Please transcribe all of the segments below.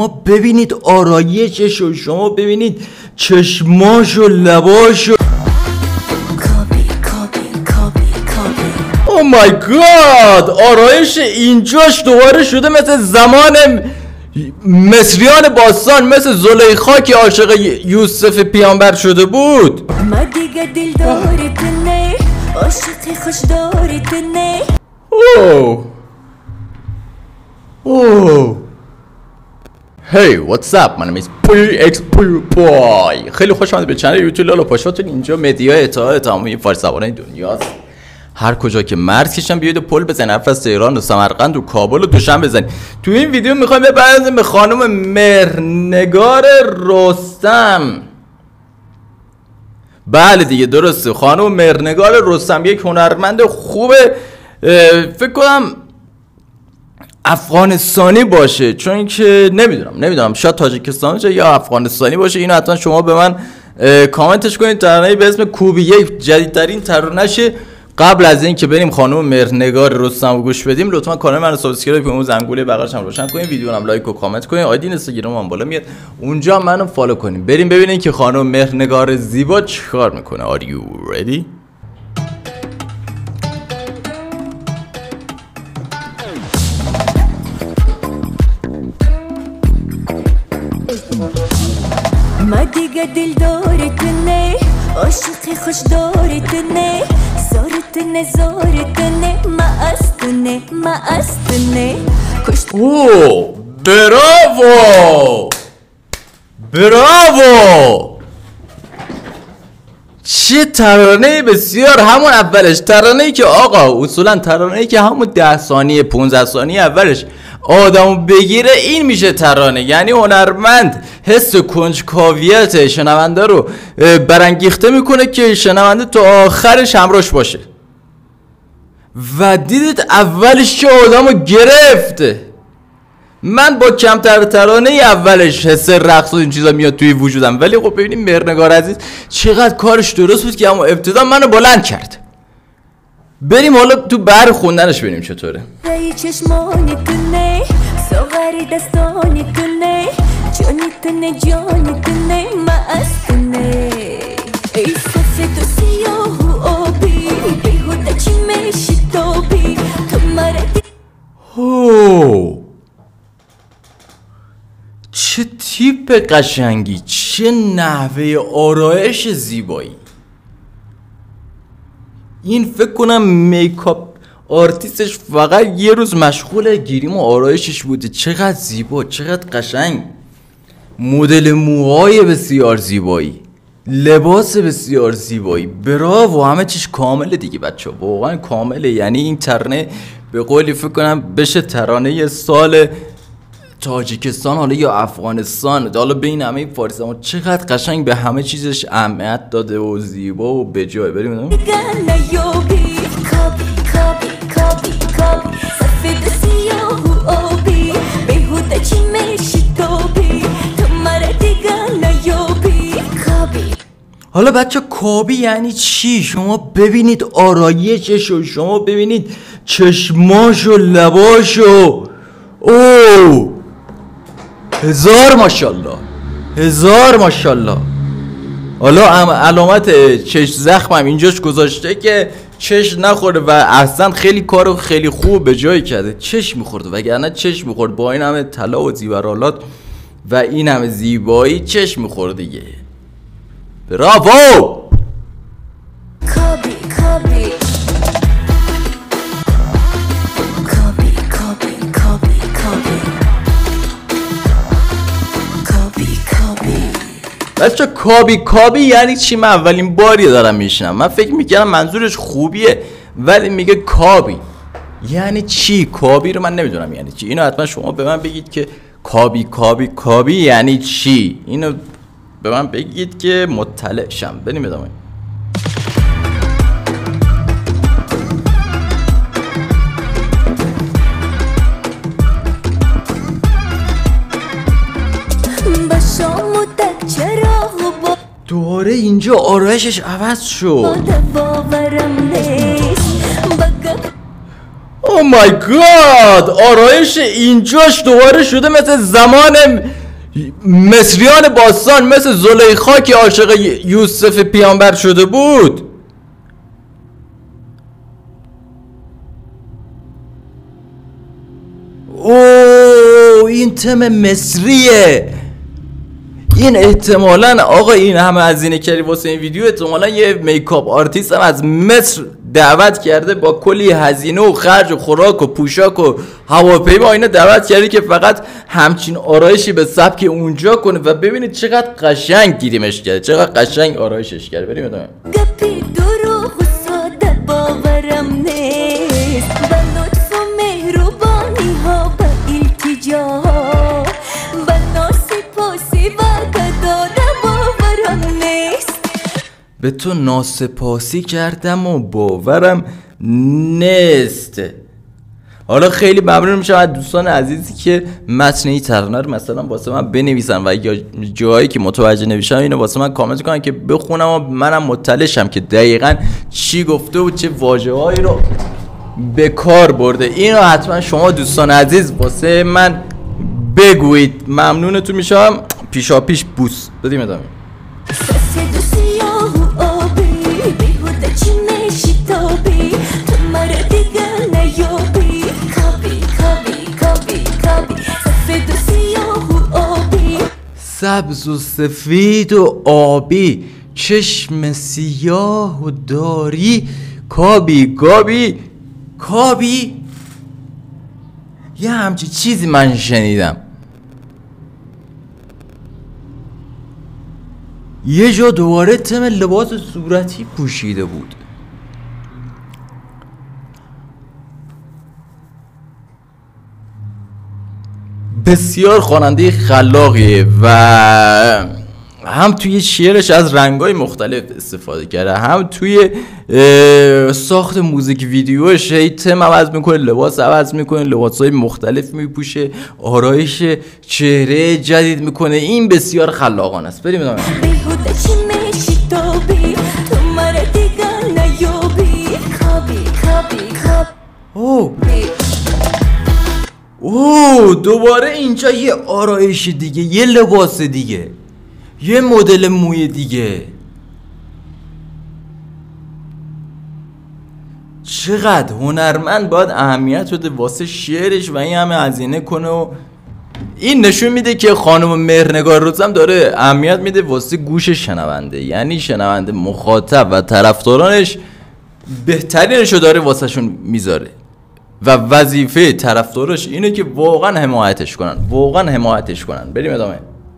شما ببینید آرایششو، شما ببینید چشماشو، لباشو. او مای گاد، آرایش اینجاش دوباره شده مثل زمان مصریان باستان، مثل زلیخا که عاشق یوسف پیامبر شده بود. ما دیگه دل دارت نه، عاشق خوش دارت نه. Hey, what's up? My name is PXPoy. خیلی خوش آمدید به کانال یوتیوب لالا پاشاتون. اینجا مدیا اطلاعات تمامی فارسی زبانان دنیاست. هر کجا که مرد کشن بیاید و پل بزنید، حرف از تهران و سمرقند و کابل و دوشنبه بزنید. تو این ویدیو میخوایم بپردازیم به خانم مهرنگار رستم. بله دیگه درسته، خانم مهرنگار رستم یک هنرمند خوبه. فکر کنم افغانستانی باشه، چون که نمیدونم شاید تاجیکستانی باشه یا افغانستانی باشه. اینو حتما شما به من کامنتش کنید. ترانه‌ای به اسم کوبیه جدیدترین ترانه‌شه. قبل از این که بریم خانم مهرنگار رستم رو گوش بدیم، لطفا کانال منو سابسکرایب کنید، زنگوله بغلش هم روشن کنید، ویدیو هم لایک و کامنت کنید، آیدی اینستاگرام هم بالا میاد اونجا منو فالو کنید. بریم ببینیم که خانم مهرنگار زیبا چیکار میکنه. Are you ready؟ ما دیگه دل دارت نه، عاشق خوش دارت نه، زارت نه زارت نه، ما است نه کشت. اوه براوو چه ترانه بسیار. همون اولش ترانه‌ای که آقا اصولا ترانه‌ای که همون 10 ثانیه 15 ثانیه اولش آدمو بگیره این میشه ترانه. یعنی هنرمند حس کنجکاویت شنونده رو برانگیخته میکنه که شنونده تا آخرش همراهش باشه. و دیدید اولش که آدمو گرفته. من با کمتر ترانه اولش حس رقص و این چیزا میاد توی وجودم، ولی خب ببینیم مهرنگار عزیز چقدر کارش درست بود که اما ابتدا منو بلند کرد. بریم حالا تو بر خوندنش ببینیم چطوره. رای چشمانی تونه، سوغری دستانی تونه، جانی تونه جانی تونه، ما استونه. ای سفید و سیاه و آبی، بیهوده چی میشی تابی تو مردی. چه تیپ قشنگی، چه نحوه آرایش زیبایی. این فکر کنم میکاپ آرتیستش فقط یه روز مشغول گیریم و آرایشش بوده. چقدر زیبا، چقدر قشنگ. مدل موهای بسیار زیبایی، لباس بسیار زیبایی. براو، همه چیش کامله دیگه بچه، واقعا کامله. یعنی این ترانه به قولی فکر کنم بشه ترانه سال تاجیکستان حالا یا افغانستان. حالا بین همه فارسی اما چقدر قشنگ به همه چیزش اهمیت داده و زیبا و به جای. بریم حالا بچه کابی یعنی چی؟ شما ببینید آرایششو، شما ببینید چشماشو، لباشو. اوه، هزار ماشالله، هزار ماشالله. حالا علامت چشم زخمم اینجاش گذاشته که چشم نخوره و اصلا خیلی کارو خیلی خوب به جای کرده. چشم میخورده، وگرنه چشم میخورد با این همه طلا و زیورالات و این همه زیبایی چشم میخورد دیگه. براوو. کابی کابی بچه کابی یعنی چی؟ من اولین باری دارم میشنم. من فکر میکردم منظورش خوبیه، ولی میگه کابی یعنی چی؟ کابی رو من نمیدونم یعنی چی. اینو حتما شما به من بگید که کابی یعنی چی. اینو به من بگید که مطلع شم. بریم ادامه. دوباره اینجا آرایشش عوض شد. او مای گاد، آرایش اینجاش دوباره شده مثل زمان مصریان باستان، مثل زلیخا که عاشق یوسف پیامبر شده بود. اوه این تم مصریه. این احتمالاً آقا این همه هزینه کردی واسه این ویدیو، احتمالاً یه میکاپ آرتیست هم از مصر دعوت کرده با کلی هزینه و خرج و خوراک و پوشاک و هواپیما اینا دعوت کرده که فقط همچین آرایشی به سبک اونجا کنه و ببینید چقدر قشنگ گیریمش کرده، چقدر قشنگ آرایشش کرده. بریم ادامه. گپی دروغ و ساده باورم نیست، با لطف و مهربانی ها با التجا و ناسپاسی وعده داده باورم نیست. به تو ناسپاسی کردم و باورم نیست. حالا خیلی ممنون میشم از دوستان عزیزی که متن این ترانه رو مثلا واسه من بنویسن و یا جایی که متوجه نمیشم اینو واسه من کامنت کنن که بخونم و منم مطلع شم که دقیقاً چی گفته و چه واژه‌هایی رو به کار برده. اینو حتما شما دوستان عزیز واسه من بگویید. ممنونتون میشم. پیشا پیش بوس. بدیم ادامه. سبز و سفید و آبی، چشم سیاه و داری، کابی گابی کابی. یه همچی چیزی من شنیدم. یه جا دوباره تم لباس صورتی پوشیده بود. بسیار خواننده خلاقیه و هم توی شعرش از رنگای مختلف استفاده کرده، هم توی ساخت موزیک ویدیوش هی تم عوض میکنه، لباس عوض میکنه، لباسای مختلف میپوشه، آرایش چهره جدید میکنه. این بسیار خلاقانه است. بریم ادامه. اوه دوباره اینجا یه آرایش دیگه، یه لباس دیگه، یه مدل موی دیگه. چقدر هنرمند باید اهمیت بده واسه شعرش و این همه هزینه کنه و این نشون میده که خانم مهرنگار روزم داره اهمیت میده واسه گوش شنونده، یعنی شنونده مخاطب و طرفدارانش بهترینشو داره واسه شون میذاره و وظیفه طرفدارش اینه که واقعا حمایتش کنن، واقعا حمایتش کنن. بریم ادامه.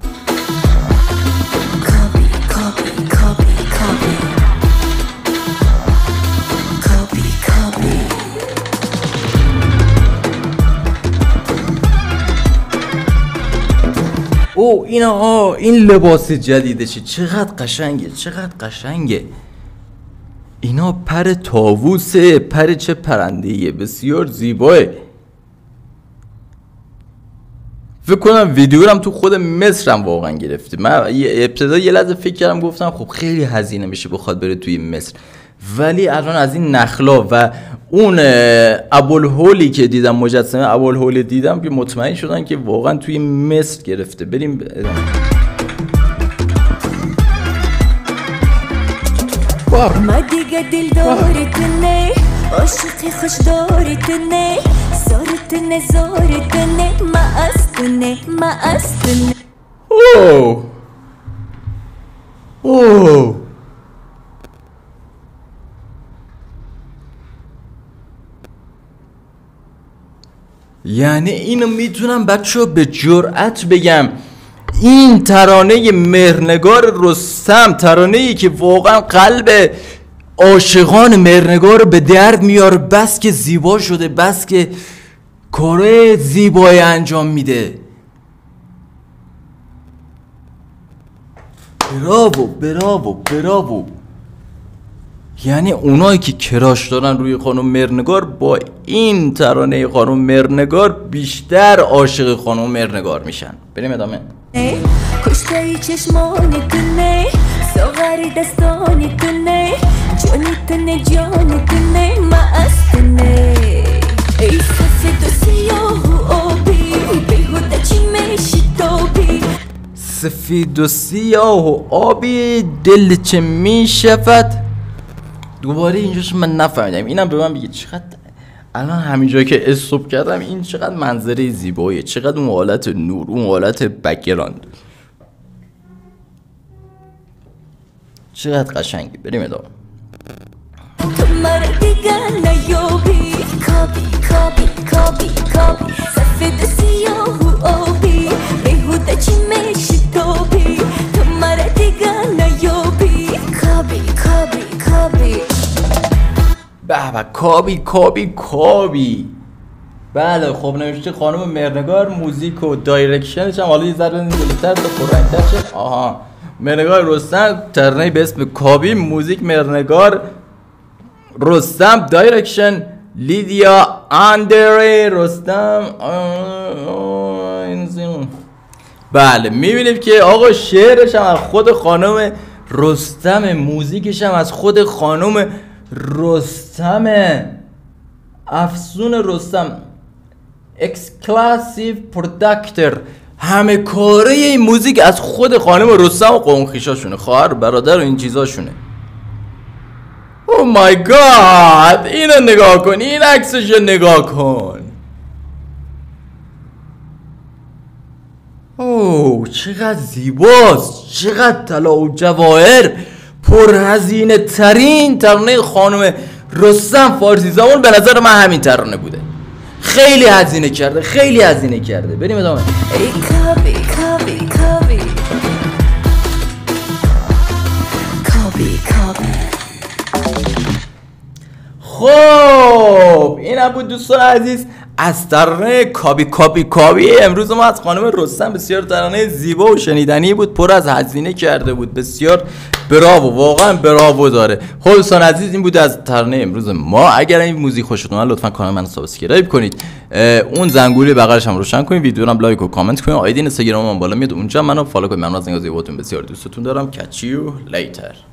او این لباس جدیدشه، چقدر قشنگه، چقدر قشنگه. اینا پر طاووسه، پر چه پرنده‌ایه، بسیار زیباه. فکر کنم ویدیو هم تو خود مصرم واقعا گرفته. من ابتدا یه لحظه فکر کردم گفتم خب خیلی هزینه میشه بخواد بره توی مصر، ولی الان از این نخلا و اون ابوالهولی که دیدم، مجسمه ابوالهول دیدم که مطمئن شدن که واقعا توی مصر گرفته. بریم ما دیگه دل دارتنه، عاشقی خوش دارتنه، زارتنه زارتنه، ما استنه ما استنه. اوه یعنی اینو میتونم بچه به جرأت بگم این ترانه مهرنگار رستم، ترانه‌ای که واقعا قلب عاشقان مهرنگار به درد میاره، بس که زیبا شده، بس که کار زیبایی انجام میده. براوو براوو براوو. یعنی اونایی که کراش دارن روی خانم مهرنگار با این ترانه خانم مهرنگار بیشتر عاشق خانم مهرنگار میشن. بریم ادامه. کشتای چشمانی تونه، ساغری دستانی تونه، جانی تونه جانی تونه، ما استنه. ای سفید و سیاه و آبی دل چه می شود. دوباره اینجاش من نفهمیدم. اینم به من بگید چقدر الان همینجا که استوب کردم این چقدر منظره زیباییه، چقدر اون حالت نور، اون حالت بک‌گراند چقدر قشنگی. بریم ادامه. سفید سیاه و آبی بیهوده چی میشی توبی تو مرا دیگر نیابی کابی کابی کابی به کابی کابی کابی. بله خب نوشته خانم مرنگار موزیک و دایرکشنش هم حالا یه ذره جلوتر تا پررنگ‌تر شه. آها مرنگار رستم ترانه‌ای به اسم کابی، موزیک مرنگار رستم، دایرکشن لیدیا اندری رستم. بله میبینیم که آقا شعرش هم از خود خانم رستم، موزیکش هم از خود خانم رستم، افسون رستم، اکسکلاسیو پروداکتر، همه کاره این موزیک از خود خانم رستم و قوم خویشاشونه، خواهر برادر و این چیزاشونه. او مای گاد اینو نگاه کن، این عکسشو نگاه کن. اوه چقدر زیباست، چقدر طلا و جواهر، پرهزینه ترین ترانه خانم رستم فارسی زبان به نظر من همین ترانه بوده. خیلی هزینه کرده، خیلی هزینه کرده. بریم ادامه. ای کابی کابی کابی کابی کابی. خب این بود دوستان عزیز از ترانه کابی کابی کابی. امروز ما از خانم رستم بسیار ترانه زیبا و شنیدنی بود، پر از هزینه کرده بود، بسیار براو، واقعا براو داره. خب دوستان عزیز این بود از ترانه امروز ما. اگر این موزیک خوشتون اومد لطفا کانال منو سابسکرایب کنید، اون زنگوله بغلش هم روشن کنید، ویدیو رو هم لایک و کامنت کنید، آیدی اینستاگرام من بالا میاد اونجا منو فالو کنید. ممنون از نگاه زیباتون، بسیار دوستتون دارم. کچ یو لیتر.